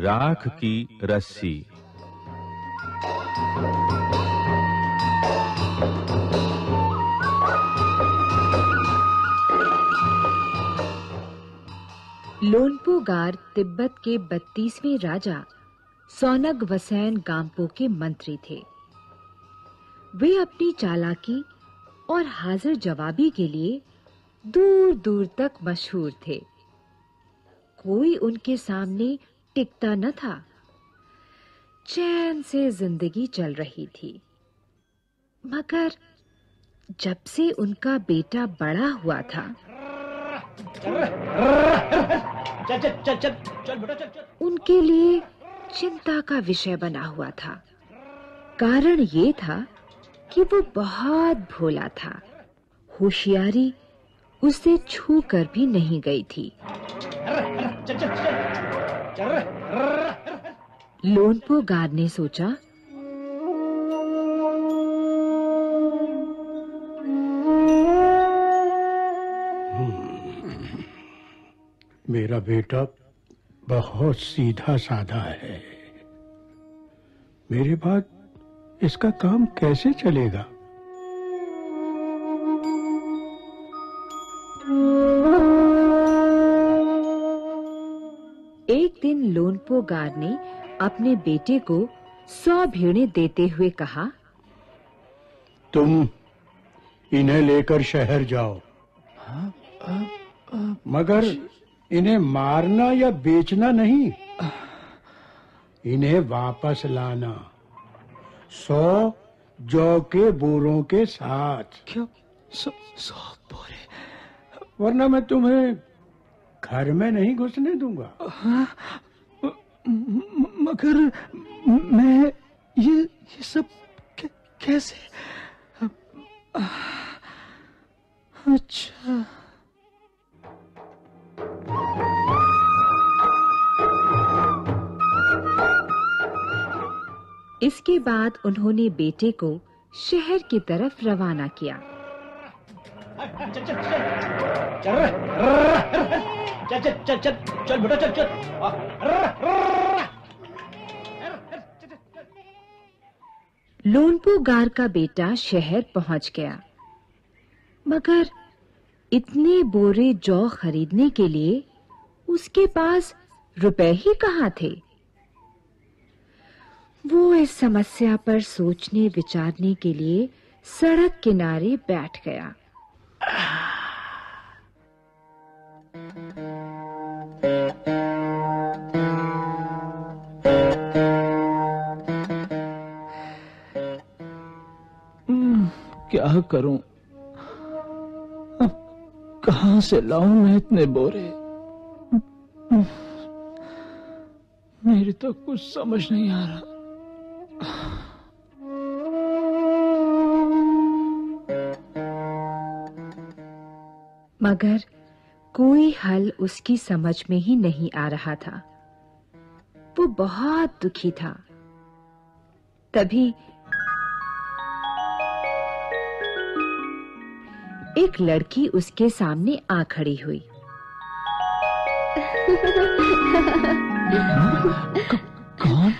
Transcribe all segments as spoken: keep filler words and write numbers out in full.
राख की रस्सी। लोनपो गार तिब्बत के बत्तीसवें राजा सोनग वसैन गाम्पो के मंत्री थे। वे अपनी चालाकी और हाजिर जवाबी के लिए दूर-दूर तक मशहूर थे। कोई उनके सामने टिकता न था। चैन से जिंदगी चल रही थी। मगर जब से उनका बेटा बड़ा हुआ था, चल चल चल चल चल बेटा चल चल, उनके लिए चिंता का विषय बना हुआ था। कारण ये था कि वो बहुत भोला था। होशियारी उसे छू कर भी नहीं गई थी। चल चल चल लोनपो गार ने सोचा, मेरा बेटा बहुत सीधा साधा है। मेरे बाद इसका काम कैसे चलेगा? एक दिन लोनपो गार ने अपने बेटे को सौ भेड़ें देते हुए कहा, तुम इन्हें लेकर शहर जाओ। हाँ, आ, आ, मगर इन्हें मारना या बेचना नहीं, इन्हें वापस लाना सौ जौ के बोरों के साथ। क्यों? सौ सौ बोरे? वरना मैं तुम्हें घर में नहीं घुसने दूंगा। हाँ, मगर मैं ये ये सब कैसे? अच्छा। इसके बाद उन्होंने बेटे को शहर की तरफ रवाना किया। चल चल चल चल चल चल चल चल बेटा चल चल। लोनपो गार का बेटा शहर पहुंच गया, मगर इतने बोरे जौ खरीदने के लिए उसके पास रुपए ही कहाँ थे। वो इस समस्या पर सोचने विचारने के लिए सड़क किनारे बैठ गया। क्या करूं? अब कहां से लाऊं मैं इतने बोरे? मेरी तो कुछ समझ नहीं आ रहा। मगर कोई हल उसकी समझ में ही नहीं आ रहा था। वो बहुत दुखी था। तभी एक लड़की उसके सामने आ खड़ी हुई। कौन?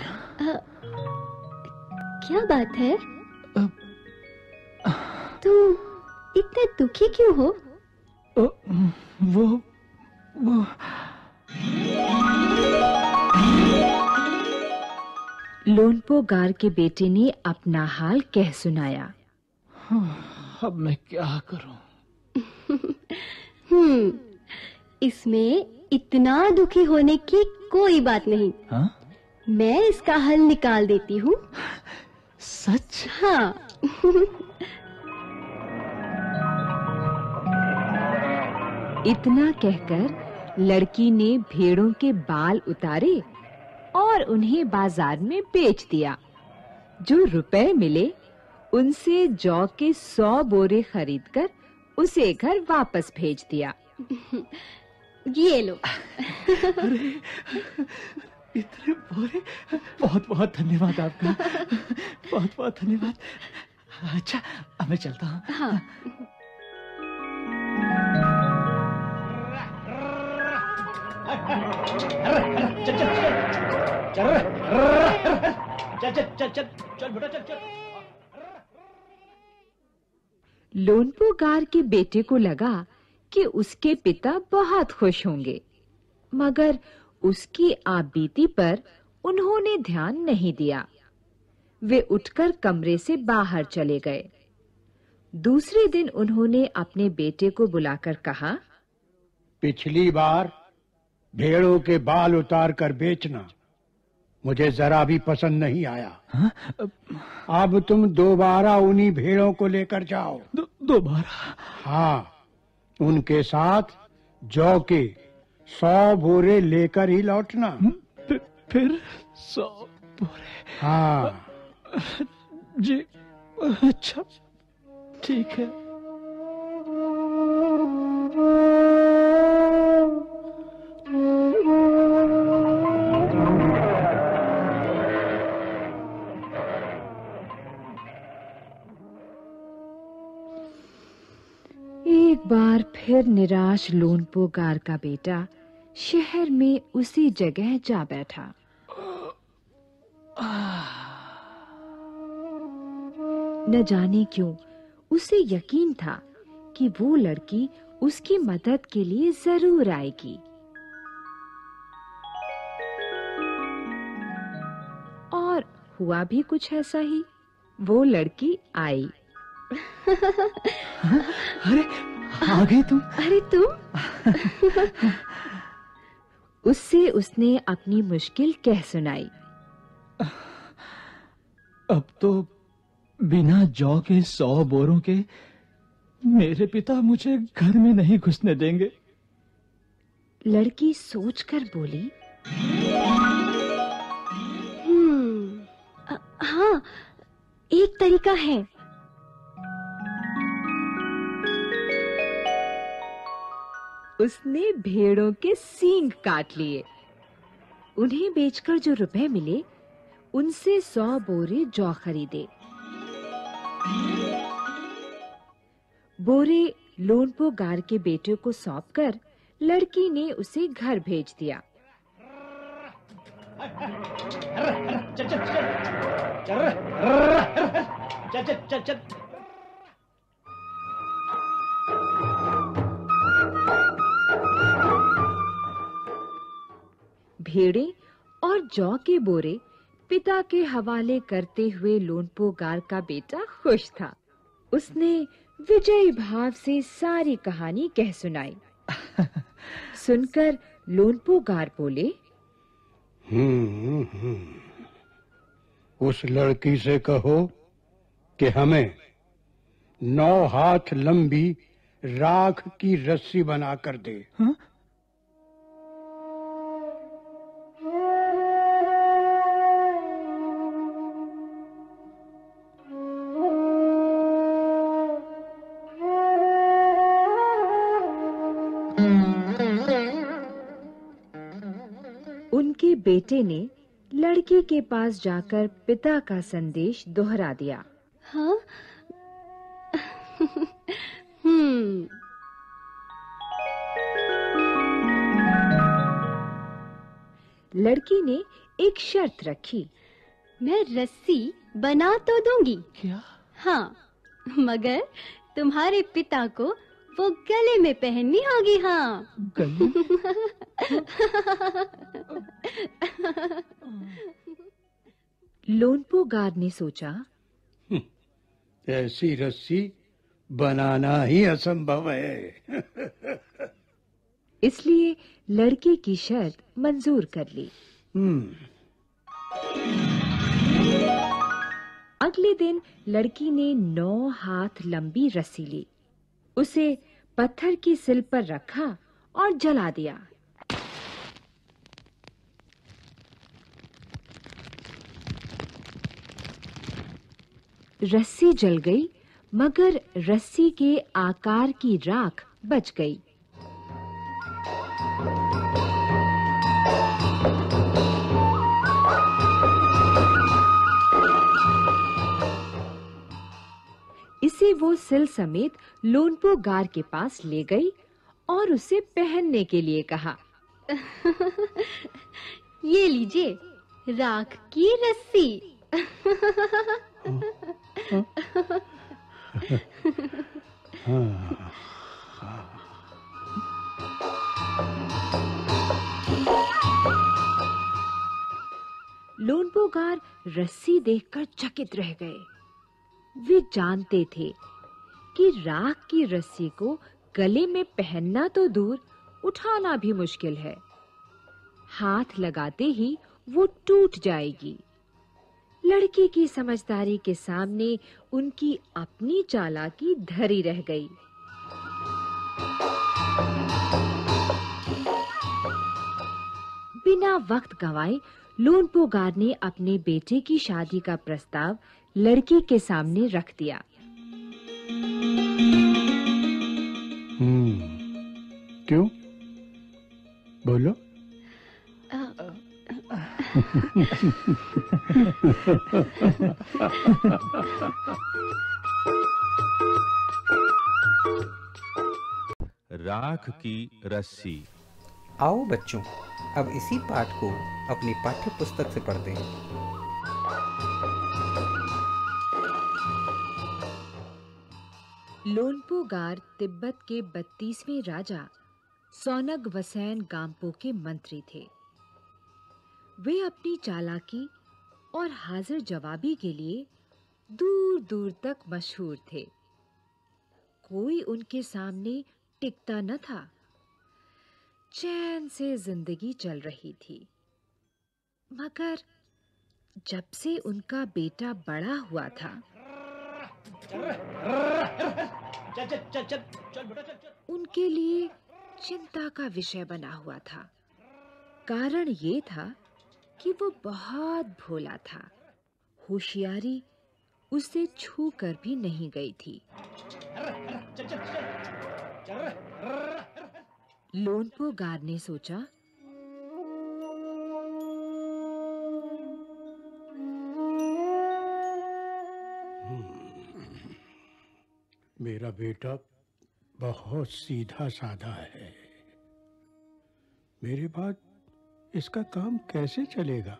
क्या बात है? तू इतने दुखी क्यों हो? वो वो लोनपो गार के बेटे ने अपना हाल कह सुनाया। अब मैं क्या करूं? हम्म, इसमें इतना दुखी होने की कोई बात नहीं। हाँ? मैं इसका हल निकाल देती हूँ। सच? हाँ। इतना कहकर लड़की ने भेड़ों के बाल उतारे और उन्हें बाजार में बेच दिया। जो रुपए मिले उनसे जौ के सौ बोरे खरीदकर उसे घर वापस भेज दिया। ये लो। अरे, इतने बोरे! बहुत बहुत धन्यवाद आपका। बहुत बहुत धन्यवाद। अच्छा, अब मैं चलता हूँ। हाँ। चल चल चल चल रे, चल चल चल चल चल बेटा चल चल। लोनपो गार के बेटे को लगा कि उसके पिता बहुत खुश होंगे, मगर उसकी आपबीती पर उन्होंने ध्यान नहीं दिया। वे उठकर कमरे से बाहर चले गए। दूसरे दिन उन्होंने अपने बेटे को बुलाकर कहा, पिछली बार भेड़ों के बाल उतार कर बेचना मुझे जरा भी पसंद नहीं आया। हाँ? अब तुम दोबारा उन्हीं भेड़ों को लेकर जाओ। दो, दोबारा? हाँ, उनके साथ जौ के सौ बोरे लेकर ही लौटना। फिर, फिर सौ बोरे? हाँ जी, अच्छा, ठीक है। एक बार फिर निराश लोनपो गार का बेटा शहर में उसी जगह जा बैठा। न जाने क्यों उसे यकीन था कि वो लड़की उसकी मदद के लिए जरूर आएगी। और हुआ भी कुछ ऐसा ही। वो लड़की आई। अरे आ गई तुम? अरे तुम? उससे उसने अपनी मुश्किल कह सुनाई। अब तो बिना जौ के सौ बोरों के मेरे पिता मुझे घर में नहीं घुसने देंगे। लड़की सोचकर बोली, हम्म, अ- हाँ, एक तरीका है। उसने भेड़ों के सींग काट लिए। उन्हें बेचकर जो रुपए मिले, उनसे सौ बोरे जौ खरीदे। बोरे लोनपो गार के बेटे को सौंपकर लड़की ने उसे घर भेज दिया। चल चल चल चल चल चल चल चल। भेड़े और जौ के बोरे पिता के हवाले करते हुए लोनपो गार का बेटा खुश था। उसने विजयी भाव से सारी कहानी कह सुनाई। सुनकर लोनपो गार बोले, हम्म हम्म उस लड़की से कहो कि हमें नौ हाथ लंबी राख की रस्सी बना कर दे। हाँ? उनके बेटे ने लड़की के पास जाकर पिता का संदेश दोहरा दिया। हाँ? हम्म लड़की ने एक शर्त रखी। मैं रस्सी बना तो दूंगी, क्या? हाँ, मगर तुम्हारे पिता को वो गले में पहननी होगी। हाँ, गले? लोनपो गार ने सोचा, ऐसी रस्सी बनाना ही असंभव है। इसलिए लड़के की शर्त मंजूर कर ली। हम्म अगले दिन लड़की ने नौ हाथ लंबी रस्सी ली, उसे पत्थर की सिल पर रखा और जला दिया। रस्सी जल गई, मगर रस्सी के आकार की राख बच गई। इसे वो सिल समेत लोनपो गार के पास ले गई और उसे पहनने के लिए कहा। ये लीजिए, राख की रस्सी। हाँ, लोनपो गार रस्सी देखकर चकित रह गए। वे जानते थे कि राख की रस्सी को गले में पहनना तो दूर, उठाना भी मुश्किल है। हाथ लगाते ही वो टूट जाएगी। लड़की की समझदारी के सामने उनकी अपनी चालाकी धरी रह गई। बिना वक्त गंवाए लोनपो गार ने अपने बेटे की शादी का प्रस्ताव लड़की के सामने रख दिया। हम्म, क्यों? बोलो। राख की रस्सी। आओ बच्चों, अब इसी पाठ को अपनी पाठ्य पुस्तक से पढ़ते हैं। लोनपो गार तिब्बत के बत्तीसवें राजा सोनग वसैन गाम्पो के मंत्री थे। वे अपनी चालाकी और हाजिर जवाबी के लिए दूर-दूर तक मशहूर थे। कोई उनके सामने टिकता न था। चैन से जिंदगी चल रही थी। मगर जब से उनका बेटा बड़ा हुआ था, चल चल चल चल चल बेटा चल चल। उनके लिए चिंता का विषय बना हुआ था। कारण ये था कि वो बहुत भोला था। होशियारी उसे छू कर भी नहीं गई थी। चल चल चल लोनपो गार ने सोचा, मेरा बेटा बहुत सीधा साधा है। मेरे बाद इसका काम कैसे चलेगा?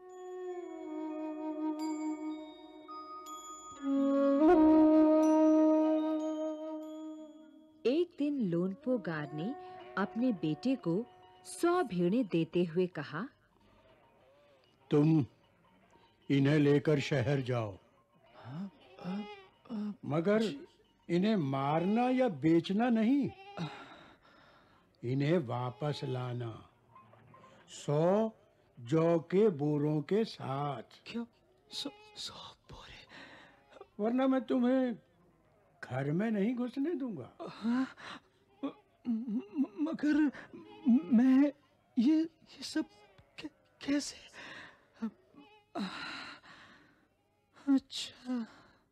एक दिन लोनपो गार ने अपने बेटे को सौ भेड़ें देते हुए कहा, तुम इन्हें लेकर शहर जाओ, मगर इन्हें मारना या बेचना नहीं, इन्हें वापस लाना सौ जौ के बोरों के साथ। क्या? सौ सौ बोरे? वरना मैं तुम्हें घर में नहीं घुसने दूंगा। हाँ, म- मगर मैं ये ये सब कै, कैसे? अच्छा।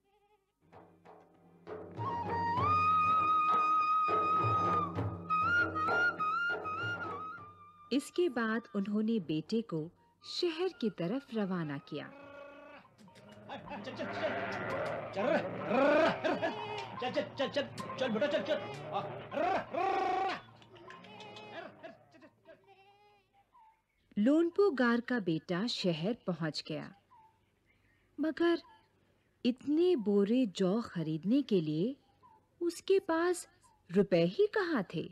इसके बाद उन्होंने बेटे को शहर की तरफ रवाना किया। चल चल चल चल चल चल चल चल बेटा चल चल। लोनपो गार का बेटा शहर पहुंच गया, मगर इतने बोरे जौ खरीदने के लिए उसके पास रुपए ही कहाँ थे।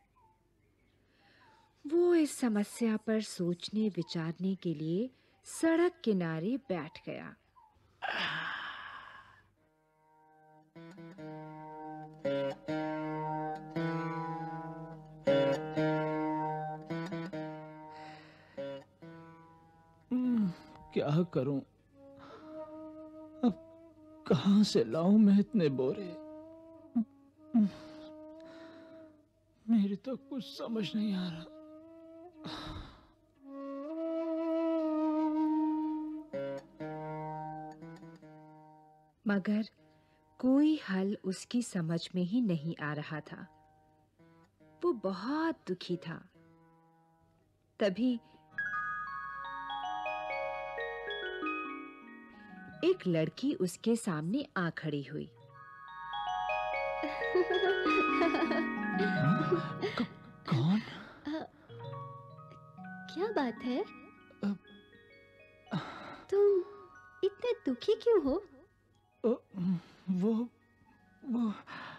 वो इस समस्या पर सोचने विचारने के लिए सड़क किनारे बैठ गया। क्या करूं? अब कहां से लाऊं मैं इतने बोरे? मेरी तो कुछ समझ नहीं आ रहा। मगर कोई हल उसकी समझ में ही नहीं आ रहा था। वो बहुत दुखी था। तभी एक लड़की उसके सामने आ खड़ी हुई। कौन? क्या बात है? तुम इतने दुखी क्यों हो? ओ, वो वो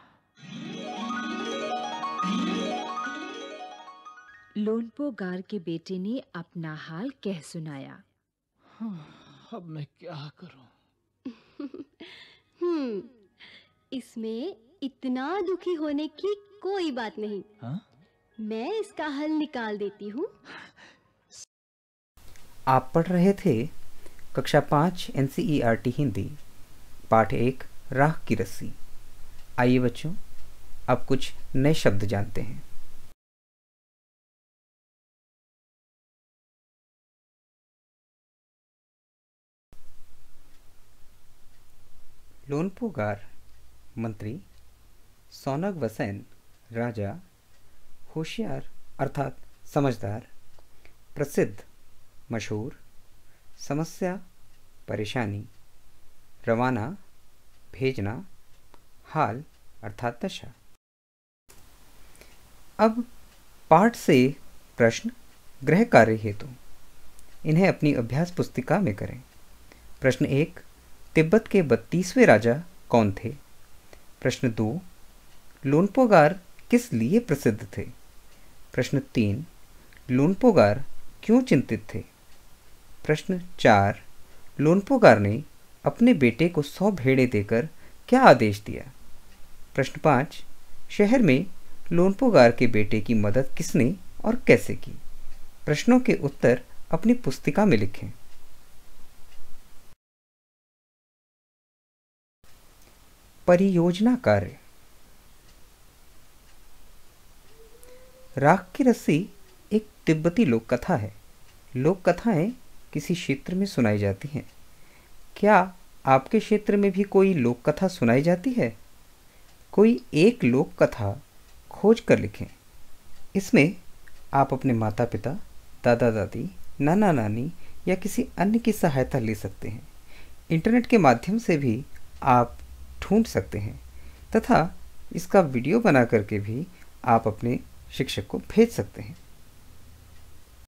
लोनपो गार के बेटे ने अपना हाल कह सुनाया। अब मैं क्या करूं? हम्म, इसमें इतना दुखी होने की कोई बात नहीं। हाँ? मैं इसका हल निकाल देती हूँ। आप पढ़ रहे थे कक्षा पाँच N C E R T Hindi पाठ एक राख की रस्सी। आइए बच्चों, अब कुछ नए शब्द जानते हैं। लोनपो गार मंत्री, सोनग वसैन राजा, होशियार अर्थात समझदार, प्रसिद्ध मशहूर, समस्या परेशानी, रवाना भेजना, हाल अर्थात दशा। अब पाठ से प्रश्न गृह कार्य हेतु इन्हें अपनी अभ्यास पुस्तिका में करें। प्रश्न एक, तिब्बत के बत्तीसवें राजा कौन थे? प्रश्न दो, लोनपो गार किस लिए प्रसिद्ध थे? प्रश्न तीन, लोनपो गार क्यों चिंतित थे? प्रश्न चार, लोनपो गार ने अपने बेटे को सौ भेड़ें देकर क्या आदेश दिया? प्रश्न पाँच, शहर में लोनपो गार के बेटे की मदद किसने और कैसे की? प्रश्नों के उत्तर अपनी पुस्तिका में लिखें। परियोजना कार्य। राख की रस्सी एक तिब्बती लोक कथा है। लोक कथाएं किसी क्षेत्र में सुनाई जाती हैं। क्या आपके क्षेत्र में भी कोई लोक कथा सुनाई जाती है? कोई एक लोक कथा खोज कर लिखें। इसमें आप अपने माता पिता, दादा दादी, नाना नानी या किसी अन्य की सहायता ले सकते हैं। इंटरनेट के माध्यम से भी आप ढूंढ सकते हैं तथा इसका वीडियो बना करके भी आप अपने शिक्षक को भेज सकते हैं।